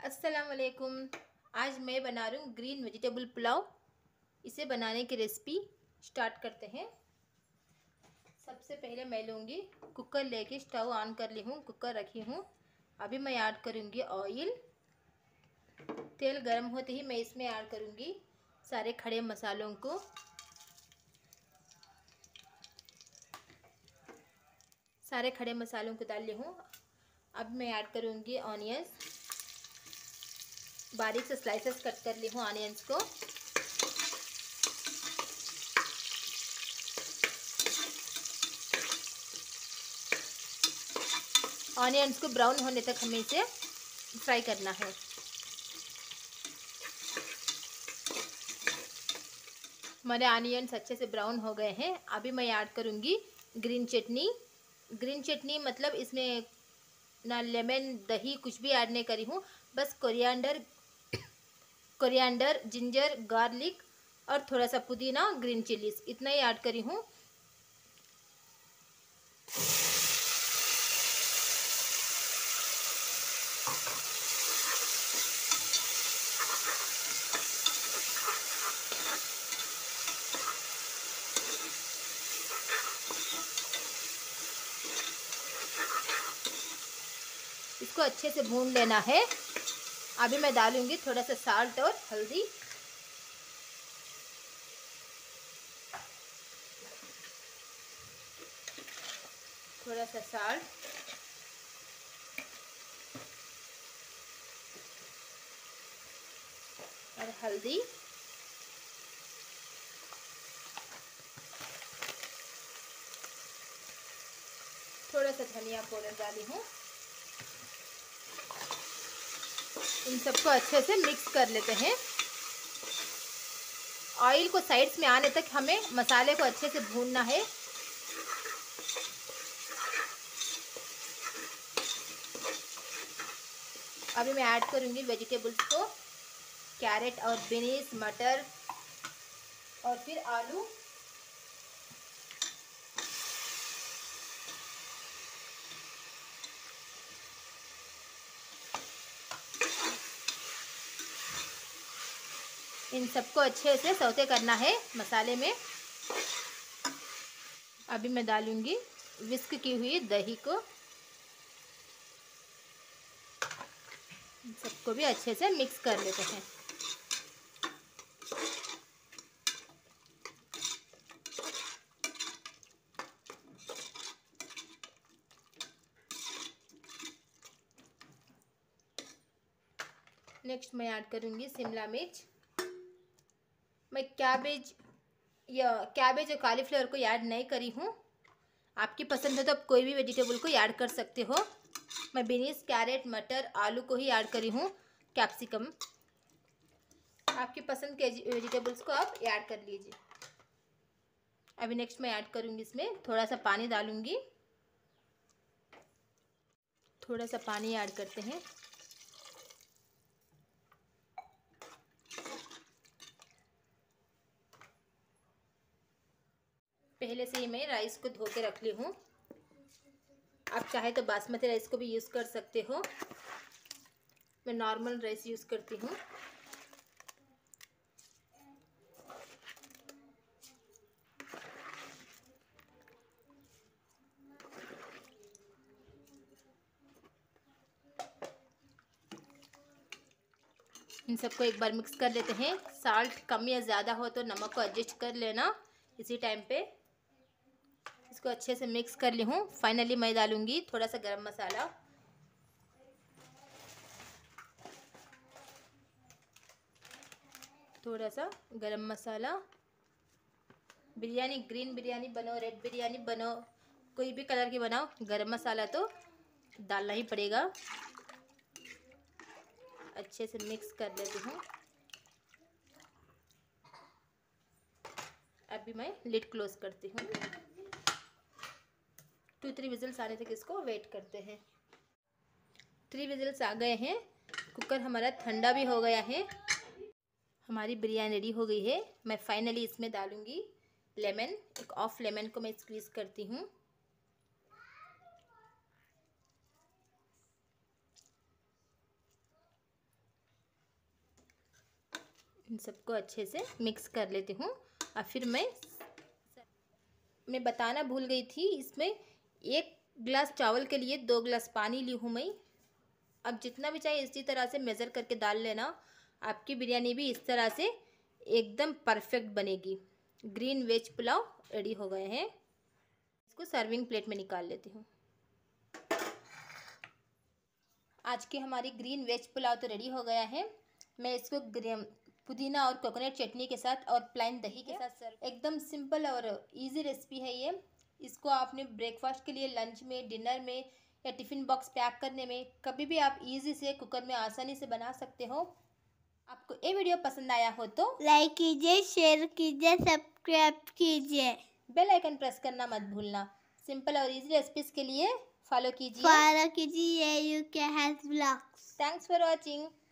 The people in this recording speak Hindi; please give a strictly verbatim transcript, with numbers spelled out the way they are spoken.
अस्सलाम वालेकुम। आज मैं बना रही हूँ ग्रीन वेजिटेबल पुलाव। इसे बनाने की रेसिपी स्टार्ट करते हैं। सबसे पहले मैं लूँगी कुकर, लेके स्टव ऑन कर ली हूँ, कुकर रखी हूँ। अभी मैं ऐड करूँगी ऑयल। तेल गर्म होते ही मैं इसमें ऐड करूँगी सारे खड़े मसालों को। सारे खड़े मसालों को डाल ली हूँ। अब मैं ऐड करूँगी ऑनियंस। बारीक से स्लाइसेस कट कर ली हूँ ऑनियंस को। ऑनियंस को ब्राउन होने तक हमें इसे फ्राई करना है। हमारे ऑनियंस अच्छे से ब्राउन हो गए हैं। अभी मैं ऐड करूँगी ग्रीन चटनी। ग्रीन चटनी मतलब इसमें ना लेमन, दही कुछ भी ऐड नहीं करी हूँ। बस कोरिएंडर कोरिएंडर जिंजर, गार्लिक और थोड़ा सा पुदीना, ग्रीन चिलीज, इतना ही ऐड करी हूँ। इसको अच्छे से भून लेना है। अभी मैं डालूंगी थोड़ा सा साल्ट और हल्दी। थोड़ा सा साल्ट और हल्दी। थोड़ा सा धनिया पाउडर डाली हूँ। इन सबको अच्छे से मिक्स कर लेते हैं। ऑयल को साइड्स में आने तक हमें मसाले को अच्छे से भूनना है। अभी मैं ऐड करूंगी वेजिटेबल्स को, कैरेट और बीन्स, मटर और फिर आलू। इन सबको अच्छे से सौते करना है मसाले में। अभी मैं डालूंगी विस्क की हुई दही को। इन सबको भी अच्छे से मिक्स कर लेते हैं। नेक्स्ट मैं ऐड करूंगी शिमला मिर्च। मैं कैबेज या कैबेज और कॉलीफ्लावर को ऐड नहीं करी हूँ। आपकी पसंद है तो आप कोई भी वेजिटेबल को ऐड कर सकते हो। मैं बीन्स, कैरेट, मटर, आलू को ही ऐड करी हूँ, कैप्सिकम। आपकी पसंद के वेजिटेबल्स को आप ऐड कर लीजिए। अभी नेक्स्ट मैं ऐड करूँगी इसमें थोड़ा सा पानी डालूँगी। थोड़ा सा पानी ऐड करते हैं। पहले से ही मैं राइस को धो के रख ली हूँ। आप चाहे तो बासमती राइस को भी यूज़ कर सकते हो। मैं नॉर्मल राइस यूज़ करती हूँ। इन सबको एक बार मिक्स कर लेते हैं। साल्ट कम या ज़्यादा हो तो नमक को एडजस्ट कर लेना इसी टाइम पे। इसको अच्छे से मिक्स कर ली हूँ। फाइनली मैं डालूँगी थोड़ा सा गरम मसाला। थोड़ा सा गरम मसाला। बिरयानी, ग्रीन बिरयानी बनाओ, रेड बिरयानी बनाओ, कोई भी कलर की बनाओ, गरम मसाला तो डालना ही पड़ेगा। अच्छे से मिक्स कर लेती हूँ। अभी मैं लिड क्लोज करती हूँ। टू थ्री विजिल्स आने तक इसको वेट करते हैं। थ्री विजिल्स आ गए हैं। कुकर हमारा ठंडा भी हो गया है। हमारी बिरयानी रेडी हो गई है। मैं फाइनली इसमें डालूँगी लेमन। एक ऑफ लेमन को मैं स्क्वीज़ करती हूँ। इन सबको अच्छे से मिक्स कर लेती हूँ। और फिर मैं मैं बताना भूल गई थी, इसमें एक गिलास चावल के लिए दो गिलास पानी ली हूँ मैं। अब जितना भी चाहिए इसी तरह से मेज़र करके डाल लेना। आपकी बिरयानी भी इस तरह से एकदम परफेक्ट बनेगी। ग्रीन वेज पुलाव रेडी हो गए हैं। इसको सर्विंग प्लेट में निकाल लेती हूँ। आज की हमारी ग्रीन वेज पुलाव तो रेडी हो गया है। मैं इसको पुदीना और कोकोनट चटनी के साथ और प्लेन दही के साथ सर्व। एकदम सिंपल और इजी रेसिपी है ये। इसको आपने ब्रेकफास्ट के लिए, लंच में, डिनर में या टिफ़िन बॉक्स पैक करने में कभी भी आप इजी से कुकर में आसानी से बना सकते हो। आपको ये वीडियो पसंद आया हो तो लाइक कीजिए, शेयर कीजिए, सब्सक्राइब कीजिए, बेल आइकन प्रेस करना मत भूलना। सिंपल और इजी रेसिपीज के लिए फॉलो कीजिए फॉलो कीजिए U K health blogs. Thanks for watching.